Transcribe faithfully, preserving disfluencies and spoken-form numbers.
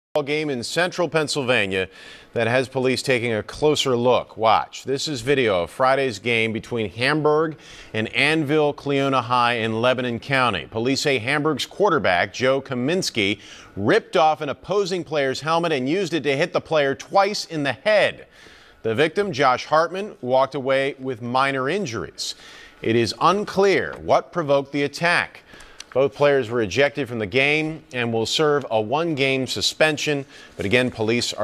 Game in central Pennsylvania that has police taking a closer look. Watch. This is video of Friday's game between Hamburg and Annville-Cleona High in Lebanon County. Police say Hamburg's quarterback, Joey Cominsky, ripped off an opposing player's helmet and used it to hit the player twice in the head. The victim, Josh Hartman, walked away with minor injuries. It is unclear what provoked the attack. Both players were ejected from the game and will serve a one-game suspension. But again, police are